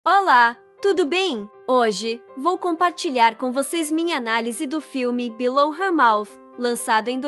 Olá, tudo bem? Hoje, vou compartilhar com vocês minha análise do filme Below Her Mouth, lançado em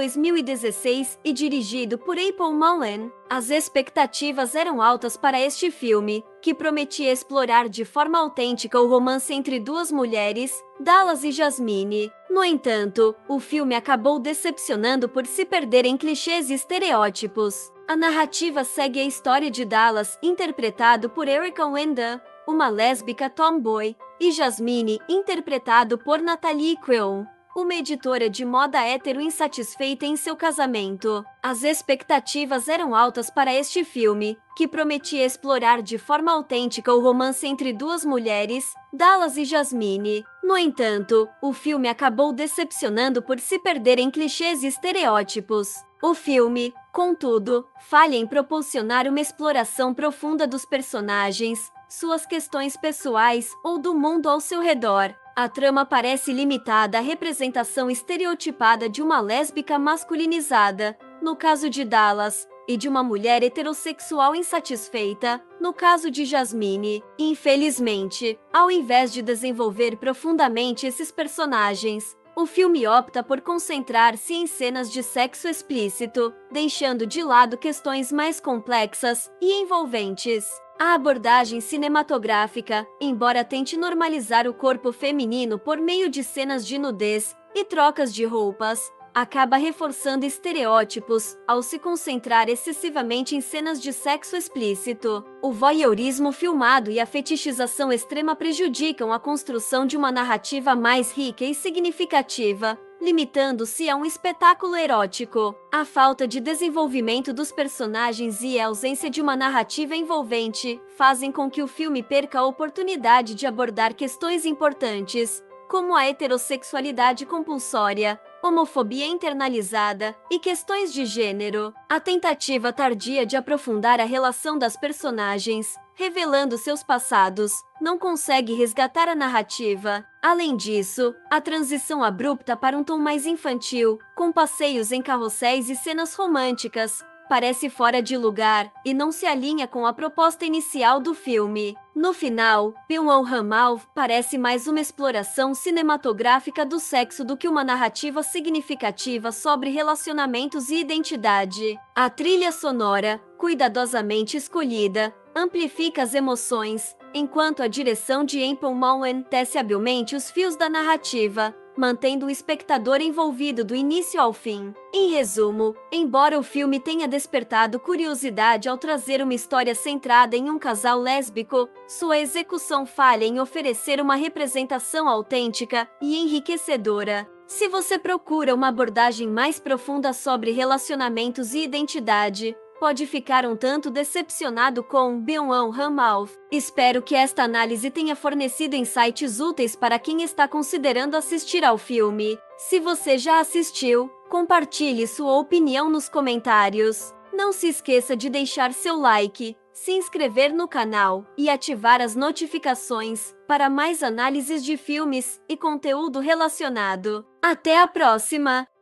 2016 e dirigido por April Mullen. As expectativas eram altas para este filme, que prometia explorar de forma autêntica o romance entre duas mulheres, Dallas e Jasmine. No entanto, o filme acabou decepcionando por se perder em clichês e estereótipos. A narrativa segue a história de Dallas, interpretado por Erica Wenda, uma lésbica tomboy, e Jasmine, interpretado por Natalie Crayon, uma editora de moda hétero insatisfeita em seu casamento. As expectativas eram altas para este filme, que prometia explorar de forma autêntica o romance entre duas mulheres, Dallas e Jasmine. No entanto, o filme acabou decepcionando por se perder em clichês e estereótipos. O filme, contudo, falha em proporcionar uma exploração profunda dos personagens, suas questões pessoais ou do mundo ao seu redor. A trama parece limitada à representação estereotipada de uma lésbica masculinizada, no caso de Dallas, e de uma mulher heterossexual insatisfeita, no caso de Jasmine. Infelizmente, ao invés de desenvolver profundamente esses personagens, o filme opta por concentrar-se em cenas de sexo explícito, deixando de lado questões mais complexas e envolventes. A abordagem cinematográfica, embora tente normalizar o corpo feminino por meio de cenas de nudez e trocas de roupas, acaba reforçando estereótipos ao se concentrar excessivamente em cenas de sexo explícito. O voyeurismo filmado e a fetichização extrema prejudicam a construção de uma narrativa mais rica e significativa, limitando-se a um espetáculo erótico. A falta de desenvolvimento dos personagens e a ausência de uma narrativa envolvente fazem com que o filme perca a oportunidade de abordar questões importantes, como a heterossexualidade compulsória, homofobia internalizada e questões de gênero. A tentativa tardia de aprofundar a relação das personagens, revelando seus passados, não consegue resgatar a narrativa. Além disso, a transição abrupta para um tom mais infantil, com passeios em carrosséis e cenas românticas, parece fora de lugar e não se alinha com a proposta inicial do filme. No final, Below Her Mouth parece mais uma exploração cinematográfica do sexo do que uma narrativa significativa sobre relacionamentos e identidade. A trilha sonora, cuidadosamente escolhida, amplifica as emoções, enquanto a direção de April Mullen tece habilmente os fios da narrativa, mantendo o espectador envolvido do início ao fim. Em resumo, embora o filme tenha despertado curiosidade ao trazer uma história centrada em um casal lésbico, sua execução falha em oferecer uma representação autêntica e enriquecedora. Se você procura uma abordagem mais profunda sobre relacionamentos e identidade, pode ficar um tanto decepcionado com Below Her Mouth. Espero que esta análise tenha fornecido insights úteis para quem está considerando assistir ao filme. Se você já assistiu, compartilhe sua opinião nos comentários. Não se esqueça de deixar seu like, se inscrever no canal e ativar as notificações para mais análises de filmes e conteúdo relacionado. Até a próxima!